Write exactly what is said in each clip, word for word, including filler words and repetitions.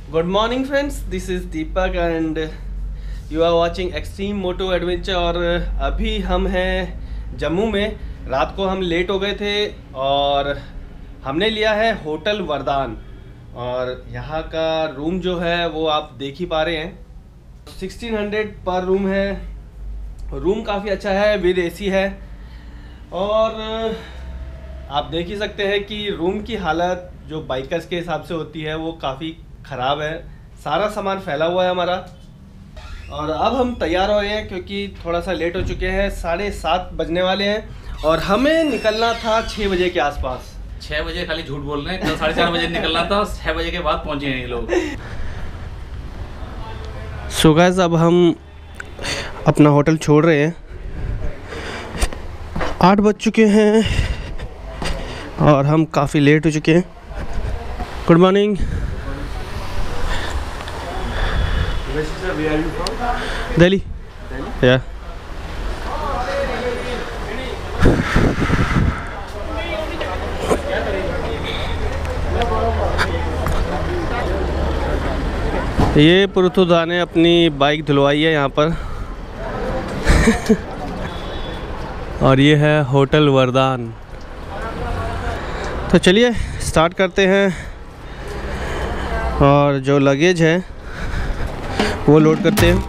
Good morning friends, this is Deepak and you are watching extreme moto adventure. और अभी हम हैं जम्मू में। रात को हम लेट हो गए थे और हमने लिया है होटल वरदान। और यहाँ का रूम जो है वो आप देख ही पा रहे हैं, सिक्सटीन हंड्रेड पर रूम है। रूम काफ़ी अच्छा है, विद एसी है। और आप देख ही सकते हैं कि रूम की हालत जो बाइकर्स के हिसाब से होती है वो काफ़ी ख़राब है। सारा सामान फैला हुआ है हमारा। और अब हम तैयार हो रहे हैं क्योंकि थोड़ा सा लेट हो चुके हैं, साढ़े सात बजने वाले हैं और हमें निकलना था छः बजे के आसपास। छः बजे खाली झूठ बोल रहे हैं, कल साढ़े चार बजे निकलना था, छः बजे के बाद पहुँचे हैं ये लोग। सो गाइस, अब हम अपना होटल छोड़ रहे हैं। आठ बज चुके हैं और हम काफ़ी लेट हो चुके हैं। Good morning. दिल्ली या ये पुरुतुदा ने अपनी बाइक धुलवाई है यहाँ पर। और ये है होटल वरदान। तो चलिए स्टार्ट करते हैं और जो लगेज है वो लोड करते हैं।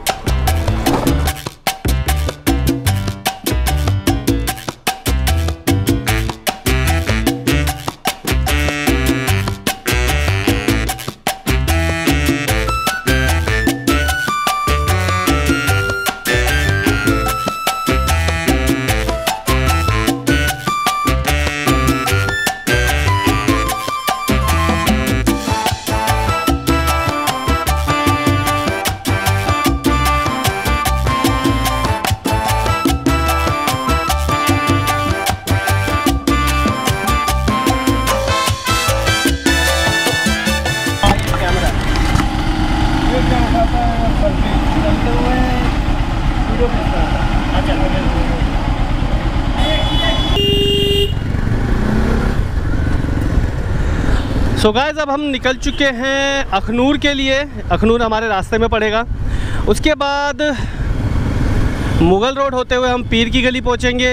सो गाइस, अब हम निकल चुके हैं अखनूर के लिए। अखनूर हमारे रास्ते में पड़ेगा। उसके बाद मुगल रोड होते हुए हम पीर की गली पहुंचेंगे।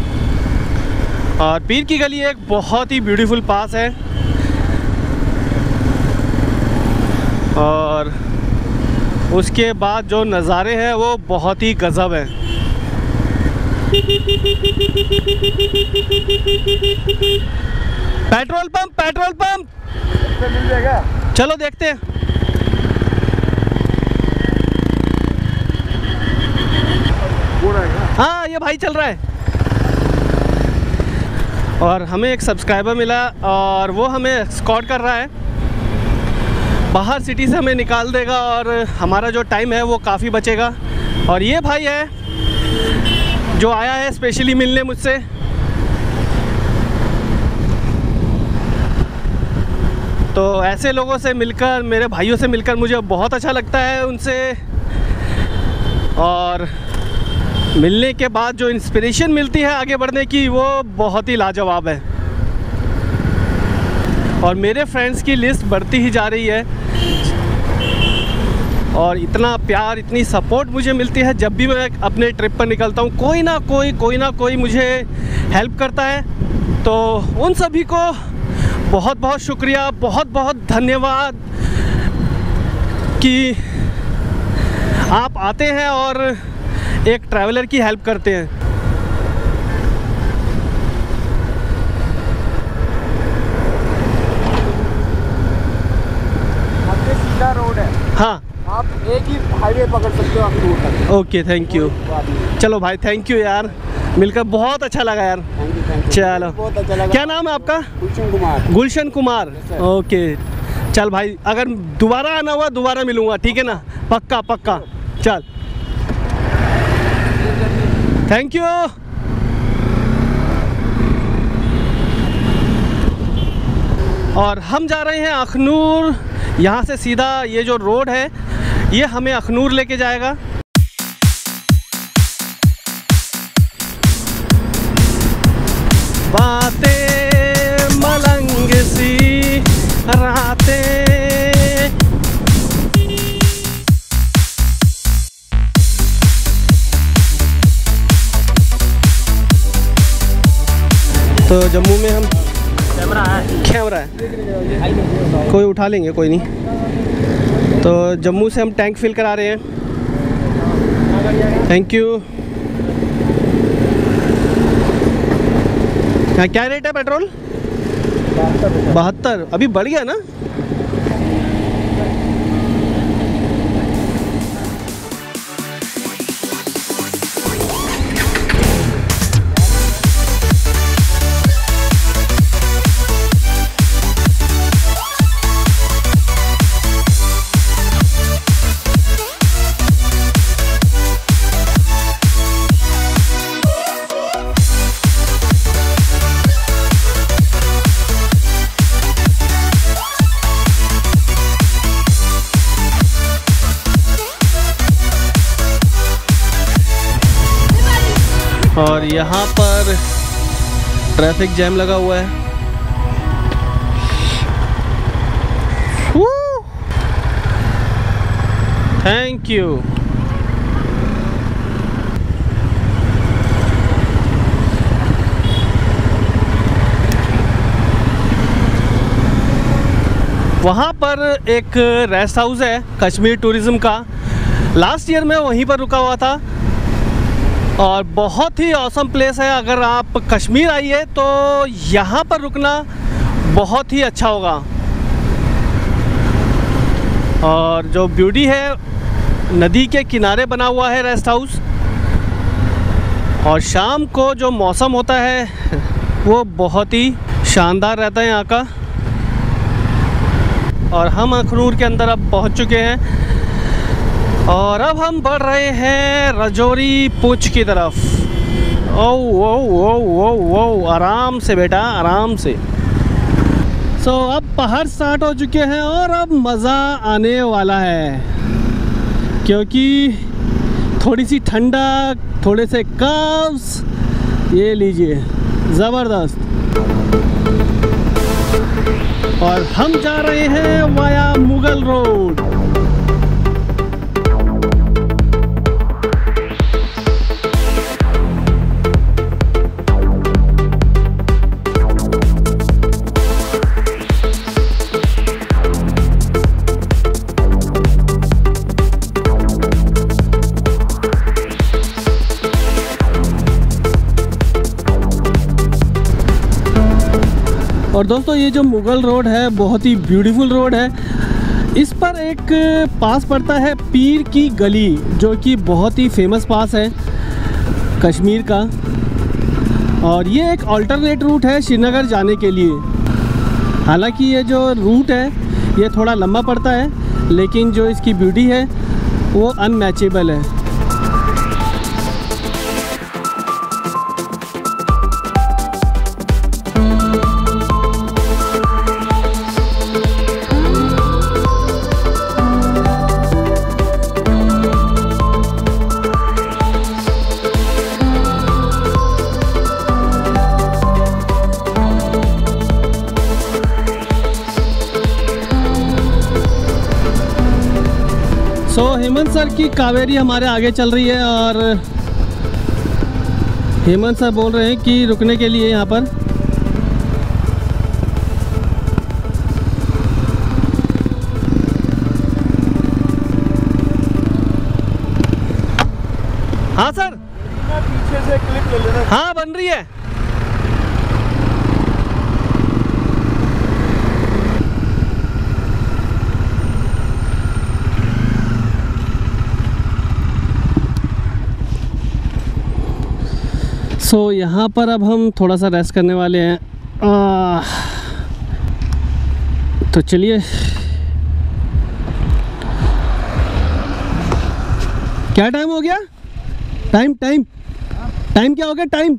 और पीर की गली एक बहुत ही ब्यूटीफुल पास है और उसके बाद जो नज़ारे हैं वो बहुत ही गज़ब हैं। पेट्रोल पंप पेट्रोल पंप मिल जाएगा, चलो देखते हैं। हाँ, ये भाई चल रहा है। और हमें एक सब्सक्राइबर मिला और वो हमें स्कॉट कर रहा है। बाहर सिटी से हमें निकाल देगा और हमारा जो टाइम है वो काफ़ी बचेगा। और ये भाई है जो आया है स्पेशली मिलने मुझसे। तो ऐसे लोगों से मिलकर, मेरे भाइयों से मिलकर मुझे बहुत अच्छा लगता है उनसे। और मिलने के बाद जो इंस्पिरेशन मिलती है आगे बढ़ने की वो बहुत ही लाजवाब है। और मेरे फ्रेंड्स की लिस्ट बढ़ती ही जा रही है और इतना प्यार, इतनी सपोर्ट मुझे मिलती है जब भी मैं अपने ट्रिप पर निकलता हूँ। कोई ना कोई कोई ना कोई मुझे हेल्प करता है। तो उन सभी को बहुत बहुत शुक्रिया, बहुत बहुत धन्यवाद कि आप आते हैं और एक ट्रैवलर की हेल्प करते हैं। आगे सीधा रोड है। हाँ, आप एक ही हाईवे पकड़ सकते हो अखनूर तक। Okay, thank you. चलो भाई, थैंक यू यार, मिलकर बहुत अच्छा लगा यार। Thank you, thank you. चलो, बहुत अच्छा लगा। क्या नाम है आपका? गुलशन कुमार। गुलशन कुमार, ओके। चल भाई, अगर दोबारा आना हुआ दोबारा मिलूंगा, ठीक है ना? पक्का पक्का। चल, थैंक यू। और हम जा रहे हैं अखनूर। यहाँ से सीधा ये जो रोड है ये हमें अखनूर लेके जाएगा। बातें मलंग सी रातें तो जम्मू में हम कैमरा है कैमरा है कोई उठा लेंगे, कोई नहीं। तो जम्मू से हम टैंक फिल करा रहे हैं। Thank you. क्या क्या रेट है पेट्रोल? बहत्तर। अभी बढ़ गया ना? और यहाँ पर ट्रैफिक जैम लगा हुआ है। Thank you. वहाँ पर एक रेस्ट हाउस है कश्मीर टूरिज्म का। लास्ट ईयर मैं वहीं पर रुका हुआ था और बहुत ही ऑसम प्लेस है। अगर आप कश्मीर आइए तो यहाँ पर रुकना बहुत ही अच्छा होगा। और जो ब्यूटी है, नदी के किनारे बना हुआ है रेस्ट हाउस, और शाम को जो मौसम होता है वो बहुत ही शानदार रहता है यहाँ का। और हम अखनूर के अंदर अब पहुँच चुके हैं और अब हम बढ़ रहे हैं रजौरी पूंछ की तरफ। ओ ओ ओ ओ ओ आराम से बेटा, आराम से। सो so, अब पहाड़ स्टार्ट हो चुके हैं और अब मज़ा आने वाला है, क्योंकि थोड़ी सी ठंडक, थोड़े से कर्व्स, ये लीजिए ज़बरदस्त। और हम जा रहे हैं वाया मुगल रोड। और दोस्तों, ये जो मुगल रोड है बहुत ही ब्यूटीफुल रोड है। इस पर एक पास पड़ता है पीर की गली, जो कि बहुत ही फेमस पास है कश्मीर का। और ये एक अल्टरनेट रूट है श्रीनगर जाने के लिए। हालांकि ये जो रूट है ये थोड़ा लंबा पड़ता है, लेकिन जो इसकी ब्यूटी है वो अनमैचेबल है। सो so, हेमंत सर की कावेरी हमारे आगे चल रही है और हेमंत सर बोल रहे हैं कि रुकने के लिए यहाँ पर। हाँ सर, पीछे से क्लिप ले लेना। हाँ बन रही है। सो so, यहाँ पर अब हम थोड़ा सा रेस्ट करने वाले हैं। आ, तो चलिए, क्या टाइम हो गया? टाइम टाइम टाइम क्या हो गया? टाइम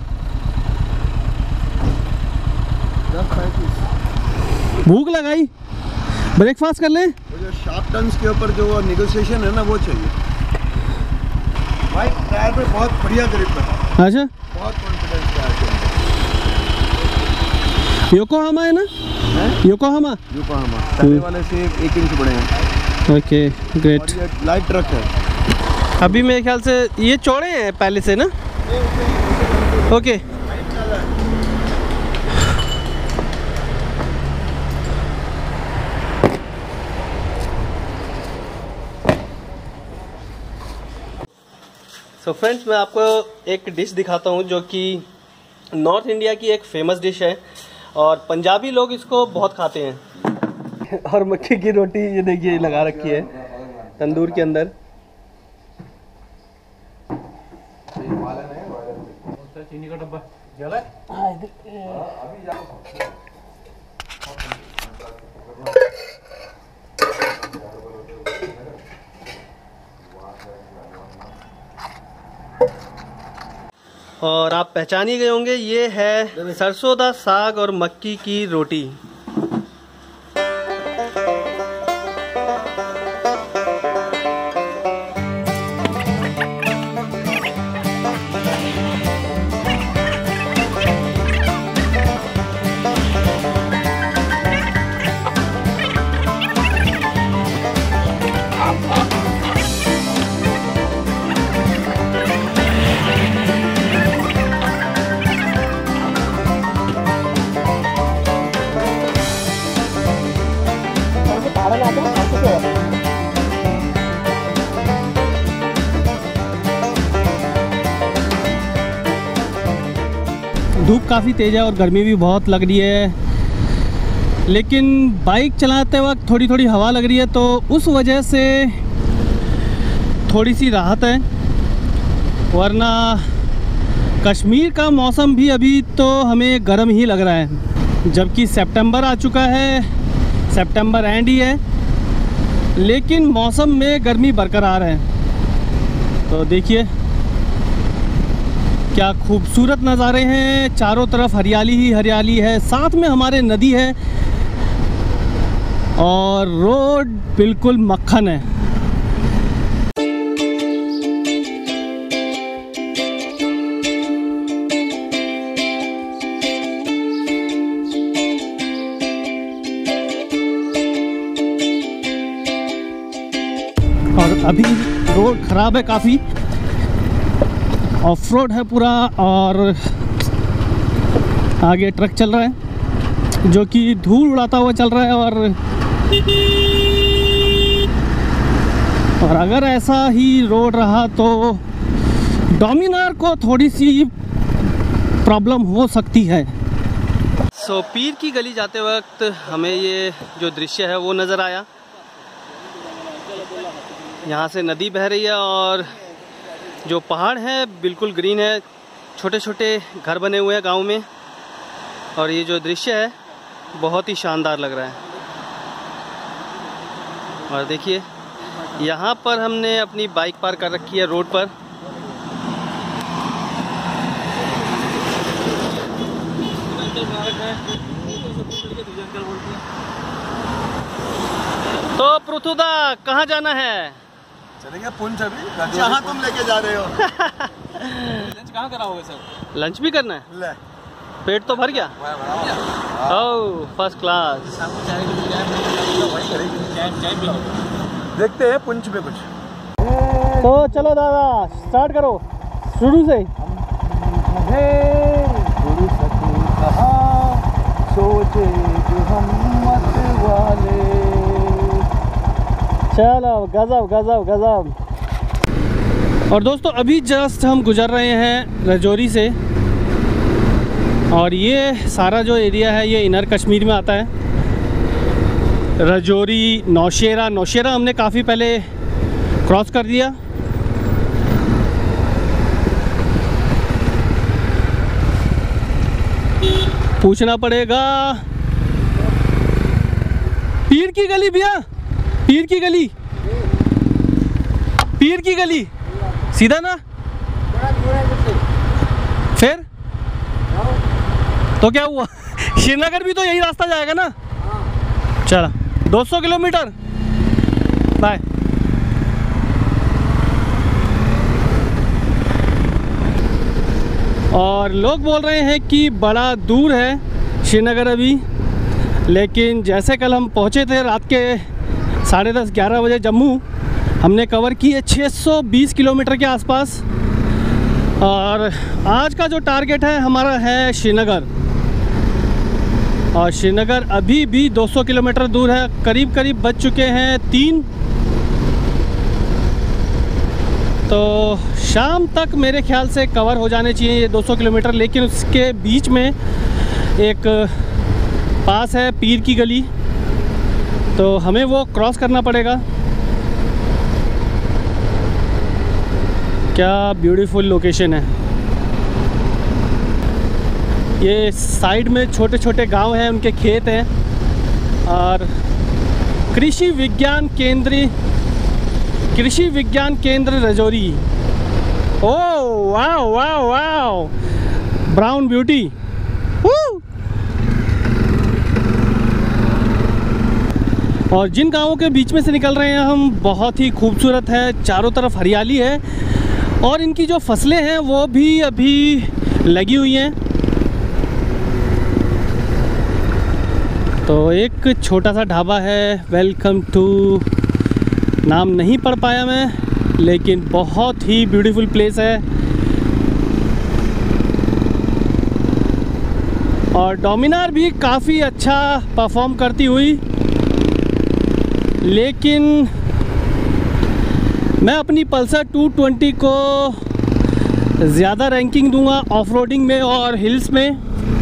भूख लगाई, ब्रेकफास्ट कर लें। वो जो शार्प टर्न्स के ऊपर जो नेगोशिएशन है ना, वो चाहिए भाई। टायर पे बहुत बढ़िया ग्रिप है। अच्छा, बहुत कॉन्फिडेंस टायर पे। योकोहामा है ना? है? योकोहामा योकोहामा पहले वाले से एक इंच बड़े हैं। Okay great. और ये लाइट ट्रक है। अभी मेरे ख्याल से ये चौड़े हैं पहले से ना। ओके, सो फ्रेंड्स, मैं आपको एक डिश दिखाता हूँ जो कि नॉर्थ इंडिया की एक फेमस डिश है और पंजाबी लोग इसको बहुत खाते हैं। और मक्के की रोटी ये देखिए लगा रखी है तंदूर के अंदर। चीनी का डब्बा और आप पहचान ही गए होंगे, ये है सरसों दा साग और मक्की की रोटी। धूप काफ़ी तेज़ है और गर्मी भी बहुत लग रही है, लेकिन बाइक चलाते वक्त थोड़ी थोड़ी हवा लग रही है तो उस वजह से थोड़ी सी राहत है। वरना कश्मीर का मौसम भी अभी तो हमें गर्म ही लग रहा है, जबकि सितंबर आ चुका है, सितंबर एंड ही है, लेकिन मौसम में गर्मी बरकरार है। तो देखिए क्या खूबसूरत नज़ारे हैं, चारों तरफ हरियाली ही हरियाली है, साथ में हमारे नदी है और रोड बिल्कुल मक्खन है। और अभी रोड ख़राब है काफ़ी, ऑफ रोड है पूरा और आगे ट्रक चल रहा है जो कि धूल उड़ाता हुआ चल रहा है। और और अगर ऐसा ही रोड रहा तो डोमिनार को थोड़ी सी प्रॉब्लम हो सकती है। सो so, पीर की गली जाते वक्त हमें ये जो दृश्य है वो नज़र आया। यहाँ से नदी बह रही है और जो पहाड़ है बिल्कुल ग्रीन है, छोटे छोटे घर बने हुए हैं गांव में, और ये जो दृश्य है बहुत ही शानदार लग रहा है। और देखिए यहाँ पर हमने अपनी बाइक पार्क कर रखी है रोड पर। तो पृथुदा कहाँ जाना है? चलेंगे पुंछ अभी, जहाँ तुम लेके जा रहे हो। लंच कहाँ कराओगे सर? लंच भी करना है? ले। पेट तो भर गया? Oh first class. देखते हैं पुंछ में कुछ। तो चलो दादा स्टार्ट करो शुरू से। सोचे जो हम मत वाले। चलो गजब गजब गजब। और दोस्तों अभी जस्ट हम गुजर रहे हैं रजौरी से, और ये सारा जो एरिया है ये इनर कश्मीर में आता है। रजौरी, नौशेरा नौशेरा हमने काफ़ी पहले क्रॉस कर दिया। पूछना पड़ेगा पीर की गली भैया, पीर की गली, पीर की गली सीधा ना? फिर तो क्या हुआ? श्रीनगर भी तो यही रास्ता जाएगा ना? चला दो सौ किलोमीटर। बाय। और लोग बोल रहे हैं कि बड़ा दूर है श्रीनगर अभी, लेकिन जैसे कल हम पहुंचे थे रात के साढ़े दस ग्यारह बजे जम्मू, हमने कवर की है छः सौ बीस किलोमीटर के आसपास। और आज का जो टारगेट है हमारा है श्रीनगर, और श्रीनगर अभी भी दो सौ किलोमीटर दूर है। करीब करीब बज चुके हैं तीन। तो शाम तक मेरे ख्याल से कवर हो जाने चाहिए ये दो सौ किलोमीटर, लेकिन उसके बीच में एक पास है पीर की गली, तो हमें वो क्रॉस करना पड़ेगा। क्या ब्यूटीफुल लोकेशन है। ये साइड में छोटे छोटे गांव हैं, उनके खेत हैं, और कृषि विज्ञान केंद्र कृषि विज्ञान केंद्र रजौरी। ओह वाह वाह वाह, ब्राउन ब्यूटी। और जिन गांवों के बीच में से निकल रहे हैं हम, बहुत ही खूबसूरत है, चारों तरफ हरियाली है, और इनकी जो फसलें हैं वो भी अभी लगी हुई हैं। तो एक छोटा सा ढाबा है, वेलकम टू, नाम नहीं पढ़ पाया मैं, लेकिन बहुत ही ब्यूटीफुल प्लेस है। और डोमिनार भी काफ़ी अच्छा परफॉर्म करती हुई, लेकिन मैं अपनी पल्सर टू ट्वेंटी को ज़्यादा रैंकिंग दूंगा ऑफ रोडिंग में और हिल्स में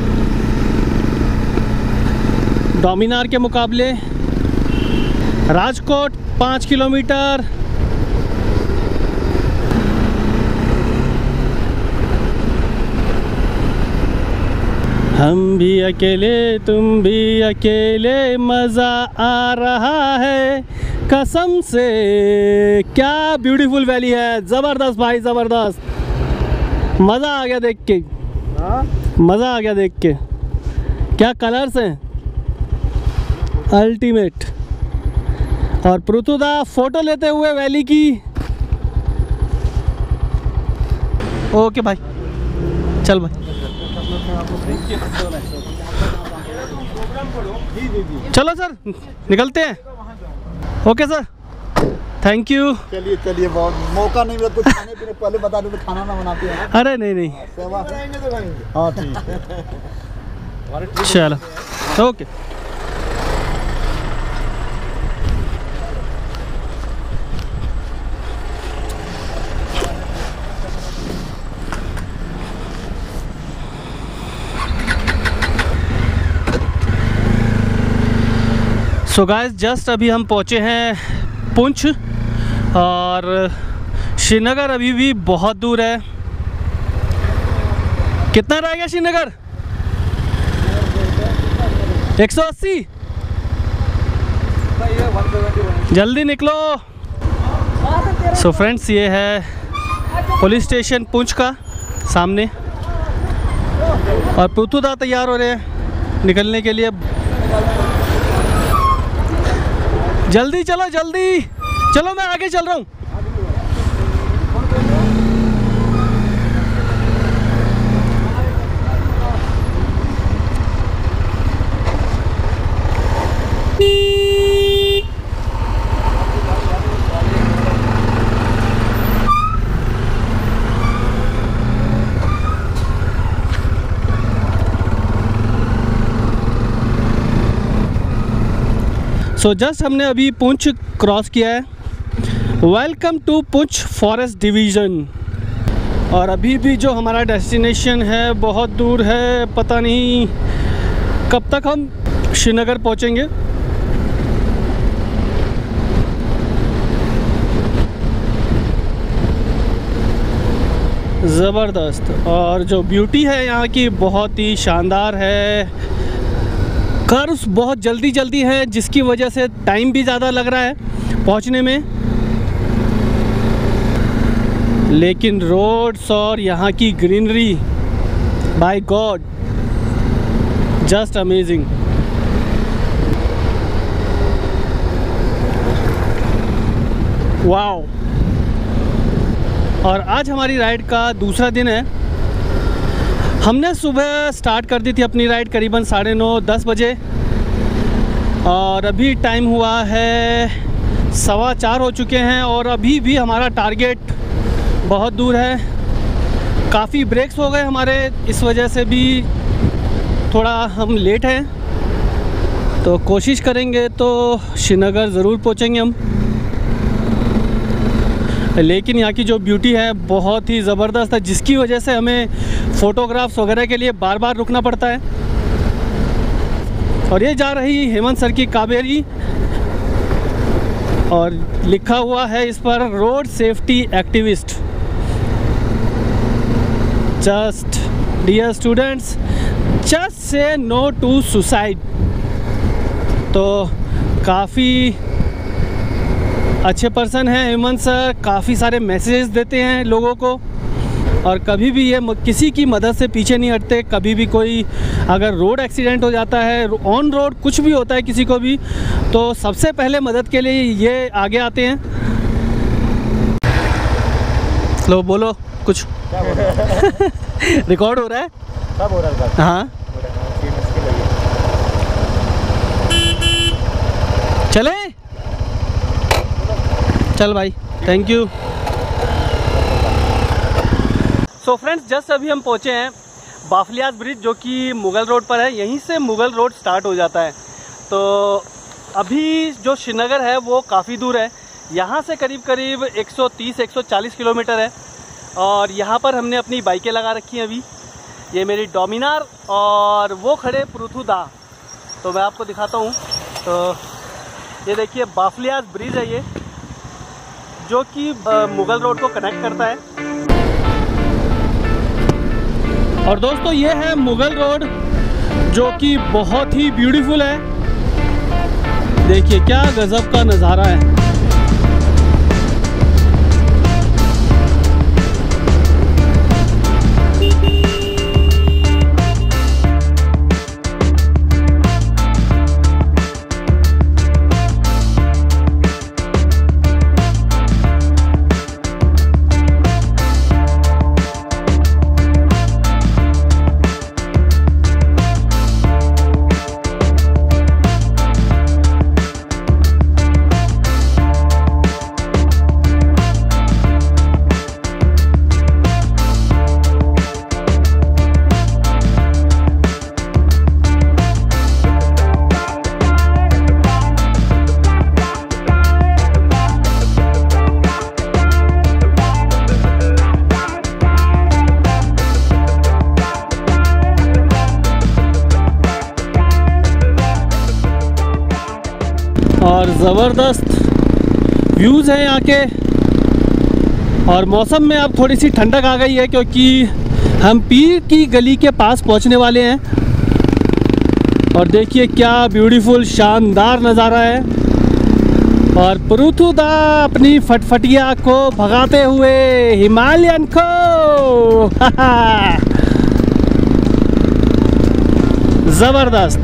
डोमिनार के मुकाबले। राजकोट पाँच किलोमीटर, हम भी अकेले तुम भी अकेले, मज़ा आ रहा है कसम से। क्या ब्यूटीफुल वैली है, ज़बरदस्त भाई ज़बरदस्त, मज़ा आ गया देख के, मज़ा आ गया देख के। क्या कलर्स हैं, अल्टीमेट। और पृथुदा फ़ोटो लेते हुए वैली की। ओके भाई, चल भाई, चलो सर निकलते हैं। Okay sir, thank you. चलिए चलिए, बहुत मौका नहीं मिला कुछ खाने पीने, पहले बता देते खाना ना बनाते हैं। अरे नहीं नहीं, सेवा करेंगे तो भाई। हाँ ठीक, चलो ओके। सो गाइस, जस्ट अभी हम पहुँचे हैं पुंछ, और श्रीनगर अभी भी बहुत दूर है। कितना रह गया श्रीनगर? एक सौ अस्सी। जल्दी निकलो। सो फ्रेंड्स, ये है पुलिस स्टेशन पुंछ का सामने, और पृथुदा तैयार हो रहे हैं निकलने के लिए। जल्दी चलो, जल्दी चलो, मैं आगे चल रहा हूँ। सो so, जस्ट हमने अभी पुंछ क्रॉस किया है। Welcome to Poonch forest division. और अभी भी जो हमारा डेस्टिनेशन है बहुत दूर है, पता नहीं कब तक हम श्रीनगर पहुंचेंगे। ज़बरदस्त, और जो ब्यूटी है यहाँ की बहुत ही शानदार है। कर्व्स बहुत जल्दी जल्दी है, जिसकी वजह से टाइम भी ज़्यादा लग रहा है पहुँचने में, लेकिन रोड्स और यहाँ की greenery, by God, just amazing. Wow. और आज हमारी राइड का दूसरा दिन है। हमने सुबह स्टार्ट कर दी थी अपनी राइड करीबन साढ़े नौ दस बजे, और अभी टाइम हुआ है सवा चार हो चुके हैं, और अभी भी हमारा टारगेट बहुत दूर है। काफ़ी ब्रेक्स हो गए हमारे, इस वजह से भी थोड़ा हम लेट हैं, तो कोशिश करेंगे तो श्रीनगर ज़रूर पहुंचेंगे हम। लेकिन यहाँ की जो ब्यूटी है बहुत ही ज़बरदस्त है, जिसकी वजह से हमें फ़ोटोग्राफ्स वगैरह के लिए बार बार रुकना पड़ता है। और ये जा रही हेमंत सर की कावेरी, और लिखा हुआ है इस पर road safety activist. Just dear students, just say no to suicide. तो काफ़ी अच्छे पर्सन हैं हेमंत सर, काफ़ी सारे मैसेजेस देते हैं लोगों को, और कभी भी ये किसी की मदद से पीछे नहीं हटते। कभी भी कोई अगर रोड एक्सीडेंट हो जाता है, ऑन रोड कुछ भी होता है किसी को भी, तो सबसे पहले मदद के लिए ये आगे आते हैं। लो बोलो कुछ। रिकॉर्ड हो रहा है? सब हो रहा है। हाँ चले, चल भाई, thank you. So friends, just अभी हम पहुंचे हैं बाफलियाज ब्रिज, जो कि मुगल रोड पर है। यहीं से मुगल रोड स्टार्ट हो जाता है। तो अभी जो श्रीनगर है वो काफ़ी दूर है, यहाँ से करीब करीब एक सौ तीस एक सौ चालीस किलोमीटर है। और यहाँ पर हमने अपनी बाइकें लगा रखी हैं अभी। ये मेरी डोमिनार और वो खड़े पृथुदा। तो मैं आपको दिखाता हूँ। तो ये देखिए बाफलियाज ब्रिज है ये, जो कि मुगल रोड को कनेक्ट करता है। और दोस्तों ये है मुगल रोड, जो कि बहुत ही ब्यूटीफुल है। देखिए क्या गजब का नज़ारा है। और ज़बरदस्त व्यूज़ हैं यहाँ के। और मौसम में अब थोड़ी सी ठंडक आ गई है, क्योंकि हम पीर की गली के पास पहुँचने वाले हैं। और देखिए क्या ब्यूटीफुल शानदार नज़ारा है। और पृथुदा अपनी फटफटिया को भगाते हुए हिमालयन को ज़बरदस्त।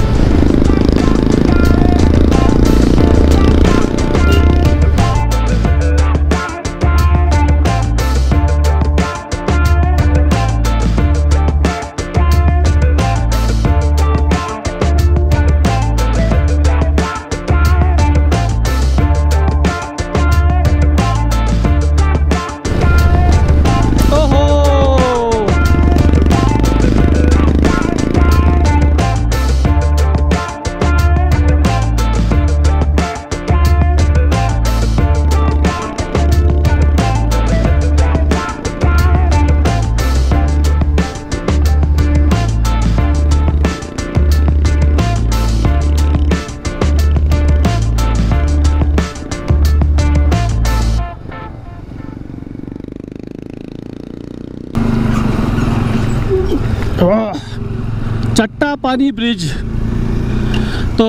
चट्टापानी ब्रिज। तो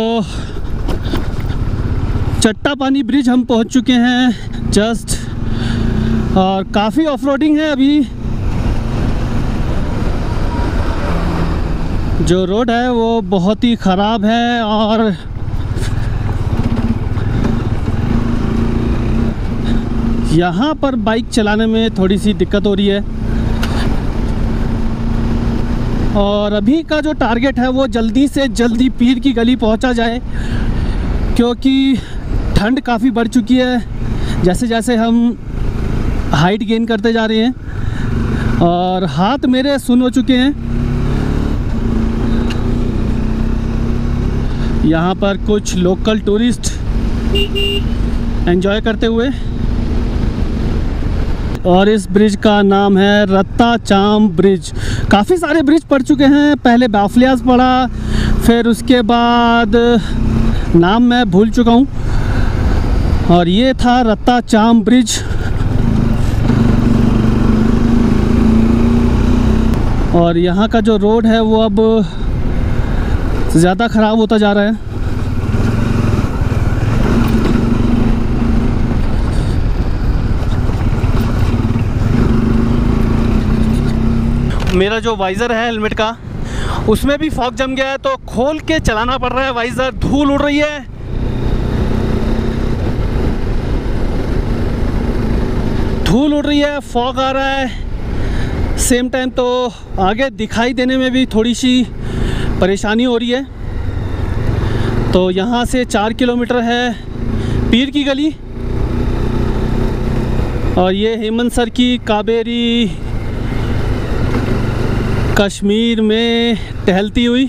चट्टापानी ब्रिज हम पहुंच चुके हैं जस्ट, और काफ़ी ऑफ रोडिंग है अभी। जो रोड है वो बहुत ही ख़राब है, और यहाँ पर बाइक चलाने में थोड़ी सी दिक्कत हो रही है। और अभी का जो टारगेट है वो जल्दी से जल्दी पीर की गली पहुंचा जाए, क्योंकि ठंड काफ़ी बढ़ चुकी है जैसे जैसे हम हाइट गेन करते जा रहे हैं। और हाथ मेरे सुन हो चुके हैं। यहाँ पर कुछ लोकल टूरिस्ट एंजॉय करते हुए। और इस ब्रिज का नाम है रत्ताचाम ब्रिज। काफ़ी सारे ब्रिज पढ़ चुके हैं, पहले बाफलियास पढ़ा, फिर उसके बाद नाम मैं भूल चुका हूँ, और ये था रत्ताचाम ब्रिज। और यहाँ का जो रोड है वो अब ज़्यादा ख़राब होता जा रहा है। मेरा जो वाइज़र है हेलमेट का, उसमें भी फॉग जम गया है, तो खोल के चलाना पड़ रहा है वाइज़र। धूल उड़ रही है, धूल उड़ रही है, फॉग आ रहा है सेम टाइम, तो आगे दिखाई देने में भी थोड़ी सी परेशानी हो रही है। तो यहाँ से चार किलोमीटर है पीर की गली, और ये हेमंत सर की कावेरी कश्मीर में टहलती हुई।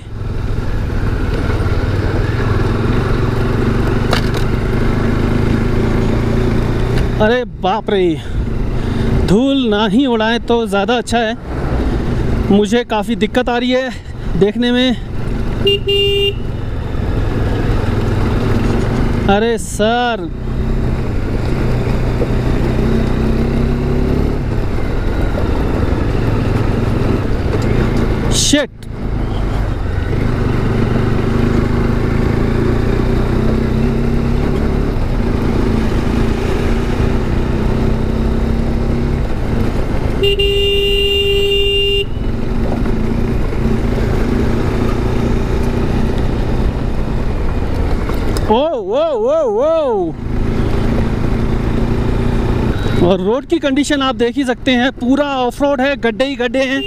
अरे बाप रे, धूल ना ही उड़ाए तो ज़्यादा अच्छा है। मुझे काफ़ी दिक्कत आ रही है देखने में। अरे सर, शिट। ओ वो वो वो और रोड की कंडीशन आप देख ही सकते हैं, पूरा ऑफ रोड है, गड्ढे ही गड्ढे हैं।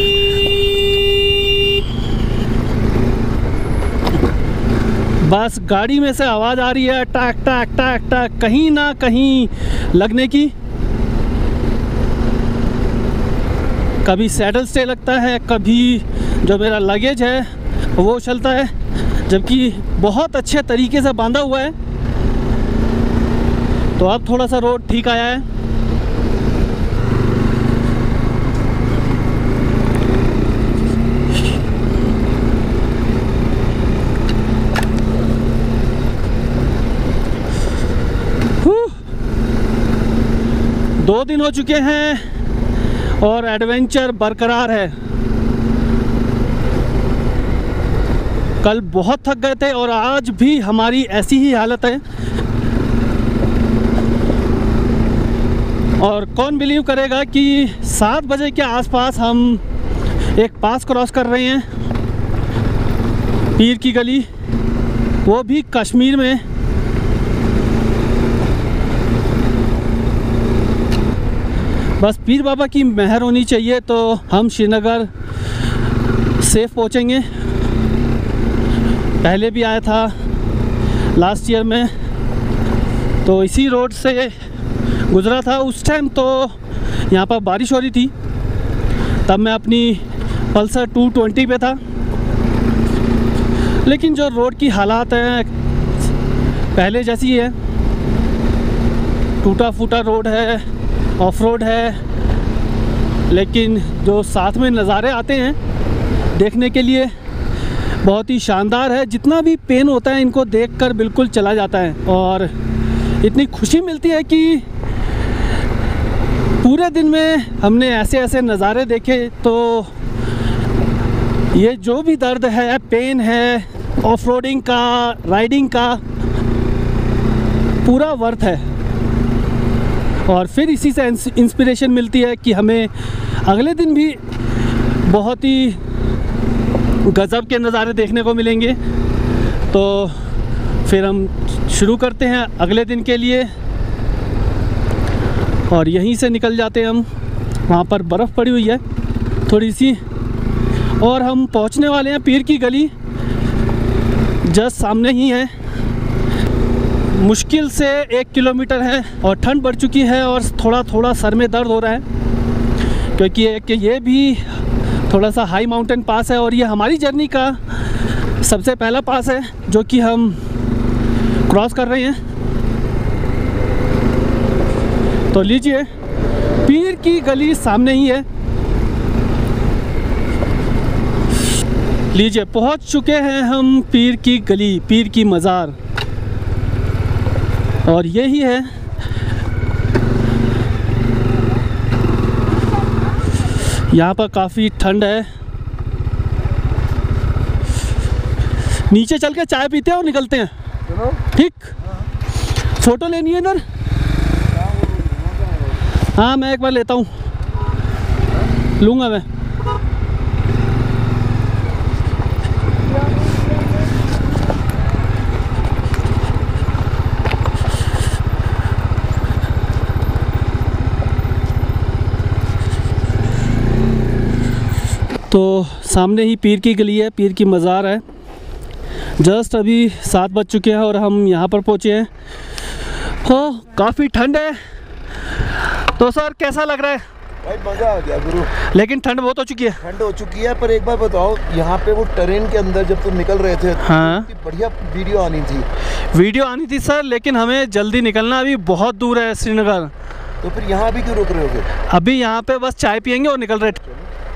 बस गाड़ी में से आवाज़ आ रही है टैक टैक टैक टैक, कहीं ना कहीं लगने की। कभी सैडल स्टे लगता है, कभी जो मेरा लगेज है वो चलता है, जबकि बहुत अच्छे तरीके से बांधा हुआ है। तो अब थोड़ा सा रोड ठीक आया है। दो दिन हो चुके हैं और एडवेंचर बरकरार है। कल बहुत थक गए थे और आज भी हमारी ऐसी ही हालत है। और कौन बिलीव करेगा कि सात बजे के आसपास हम एक पास क्रॉस कर रहे हैं, पीर की गली, वो भी कश्मीर में। बस पीर बाबा की मेहर होनी चाहिए तो हम श्रीनगर सेफ पहुंचेंगे। पहले भी आया था लास्ट ईयर में, तो इसी रोड से गुज़रा था। उस टाइम तो यहाँ पर बारिश हो रही थी, तब मैं अपनी पल्सर टू ट्वेंटी पे था। लेकिन जो रोड की हालात हैं पहले जैसी है, टूटा फूटा रोड है, ऑफ रोड है, लेकिन जो साथ में नज़ारे आते हैं देखने के लिए बहुत ही शानदार है। जितना भी पेन होता है इनको देखकर बिल्कुल चला जाता है, और इतनी खुशी मिलती है कि पूरे दिन में हमने ऐसे ऐसे नज़ारे देखे। तो ये जो भी दर्द है, पेन है, ऑफ रोडिंग का, राइडिंग का, पूरा वर्थ है। और फिर इसी से इंस्पिरेशन मिलती है कि हमें अगले दिन भी बहुत ही गज़ब के नज़ारे देखने को मिलेंगे। तो फिर हम शुरू करते हैं अगले दिन के लिए, और यहीं से निकल जाते हैं हम। वहाँ पर बर्फ़ पड़ी हुई है थोड़ी सी, और हम पहुँचने वाले हैं पीर की गली, जस्ट सामने ही है। मुश्किल से एक किलोमीटर है और ठंड बढ़ चुकी है और थोड़ा थोड़ा सर में दर्द हो रहा है, क्योंकि एक ये भी थोड़ा सा हाई माउंटेन पास है और ये हमारी जर्नी का सबसे पहला पास है जो कि हम क्रॉस कर रहे हैं। तो लीजिए पीर की गली सामने ही है। लीजिए पहुंच चुके हैं हम पीर की गली, पीर की मज़ार। और यही है यहाँ पर काफ़ी ठंड है। नीचे चल के चाय पीते हैं और निकलते हैं। ठीक, फ़ोटो लेनी है इधर। हाँ मैं एक बार लेता हूँ, लूँगा मैं। तो सामने ही पीर की गली है, पीर की मज़ार है। जस्ट अभी सात बज चुके हैं और हम यहाँ पर पहुँचे हैं। हो काफ़ी ठंड है। तो सर कैसा लग रहा है? भाई मज़ा आ गया गुरु। लेकिन ठंड बहुत हो चुकी है। ठंड हो चुकी है, पर एक बार बताओ, यहाँ पे वो ट्रेन के अंदर जब तुम निकल रहे थे, हाँ तो बढ़िया वीडियो आनी थी। वीडियो आनी थी सर, लेकिन हमें जल्दी निकलना, अभी बहुत दूर है श्रीनगर। तो फिर यहाँ भी क्यों रुक रहे हो फिर? अभी यहाँ पे बस चाय पियेंगे और निकल रहे।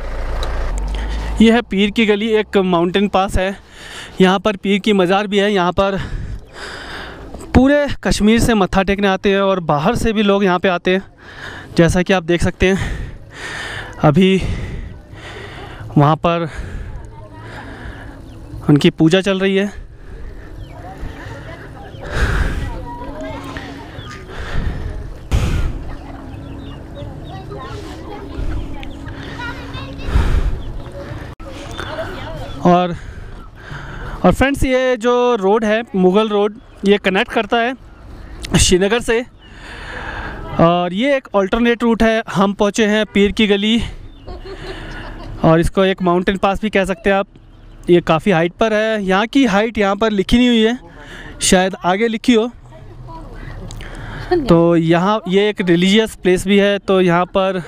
ये है पीर की गली, एक माउंटेन पास है। यहाँ पर पीर की मज़ार भी है। यहाँ पर पूरे कश्मीर से मत्था टेकने आते हैं और बाहर से भी लोग यहाँ पे आते हैं, जैसा कि आप देख सकते हैं। अभी वहाँ पर उनकी पूजा चल रही है। और और फ्रेंड्स, ये जो रोड है मुग़ल रोड, ये कनेक्ट करता है श्रीनगर से। और ये एक अल्टरनेट रूट है। हम पहुँचे हैं पीर की गली, और इसको एक माउंटेन पास भी कह सकते हैं आप। ये काफ़ी हाइट पर है। यहाँ की हाइट यहाँ पर लिखी नहीं हुई है, शायद आगे लिखी हो। तो यहाँ ये एक रिलीजियस प्लेस भी है, तो यहाँ पर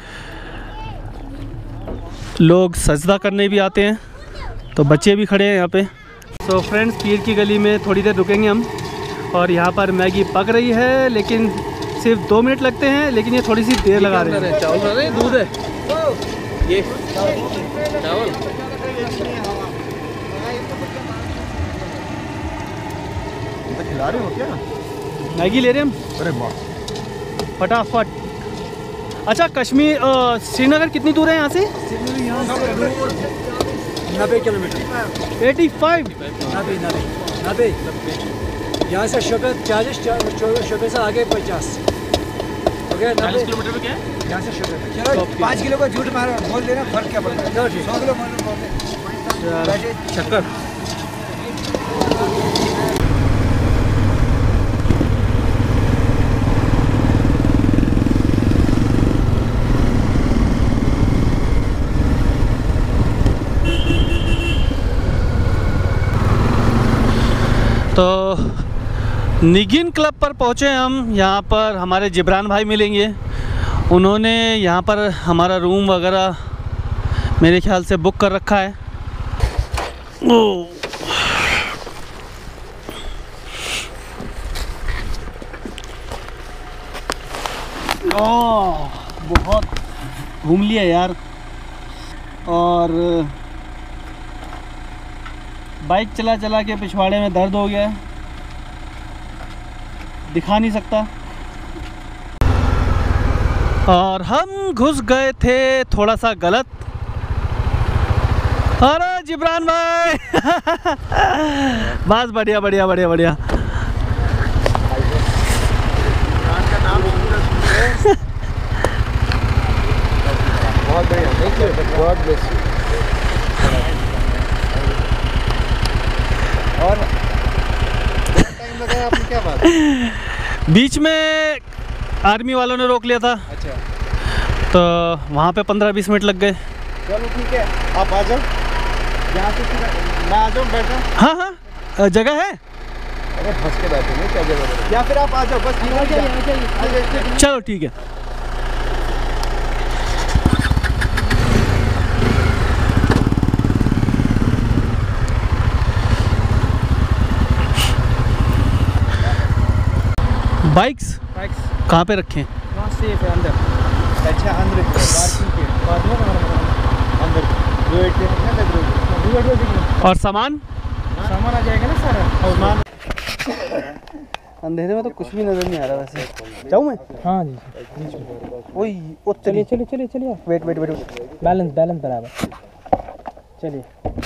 लोग सजदा करने भी आते हैं। तो बच्चे भी खड़े हैं यहाँ पे। तो फ्रेंड्स, पीर की गली में थोड़ी देर रुकेंगे हम। और यहाँ पर मैगी पक रही है, लेकिन सिर्फ दो मिनट लगते हैं, लेकिन ये थोड़ी सी देर लगा रहे हैं। चावल रहे दूध है ये चावल। तो खिला रहे हो क्या? मैगी ले रहे हैं हम। अरे वाह, फटाफट। अच्छा, कश्मीर श्रीनगर कितनी दूर है यहाँ से? नब्बे किलोमीटर। पचासी। नब्बे नब्बे नब्बे यहाँ से शुगर चालीस, शुगर से आगे पचास हो गया। नब्बे किलोमीटर में क्या है? यहाँ से शुगर। चलो पाँच किलो का झूठ मारो, बोल देना, फर्क क्या पड़ता है। चलो ठीक, सौ किलो बोल दे। शक्कर। तो निगिन क्लब पर पहुँचे हम। यहाँ पर हमारे जिब्रान भाई मिलेंगे। उन्होंने यहाँ पर हमारा रूम वगैरह मेरे ख्याल से बुक कर रखा है। ओ ओह, बहुत घूम लिया यार। और बाइक चला चला के पिछवाड़े में दर्द हो गया, दिखा नहीं सकता। और हम घुस गए थे थोड़ा सा गलत। अरे जिब्रान भाई बस बढ़िया बढ़िया बढ़िया बढ़िया। बहुत बढ़िया, thank you, God bless you. और टाइम लगाया आपने, क्या बात? बीच में आर्मी वालों ने रोक लिया था। अच्छा, तो वहाँ पे पंद्रह बीस मिनट लग गए। चलो ठीक है, आप आ जाओ यहाँ से, फिर मैं आ जाऊँ, बैठा। हाँ हाँ जगह है। अरे फंस के बैठे नहीं, क्या जगह? या फिर आप आ जाओ, बस आ जाइए। चलो ठीक है। बाइक्स बाइक्स कहाँ पे रखें? वहाँ सेफ है अंदर। अच्छा अंदर पार्किंग के अंदर वेट और सामान सामान आ जाएगा ना सारा सामान। अंधेरे में तो कुछ भी नजर नहीं आ रहा वैसे। जाऊँ मैं? हाँ जी ओए चलिए चलिए चलिए चलिए wait wait wait balance balance बराबर चलिए।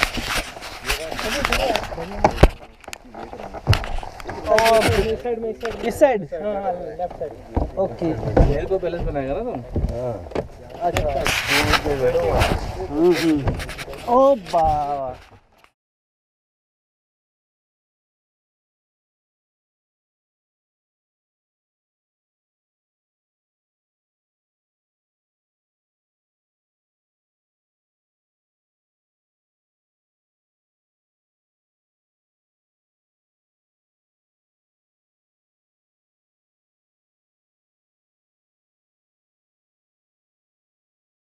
इस साइड लेफ्ट साइड ओके। हेल को बैलेंस बनाएगा ना तुम। अच्छा ओ बाबा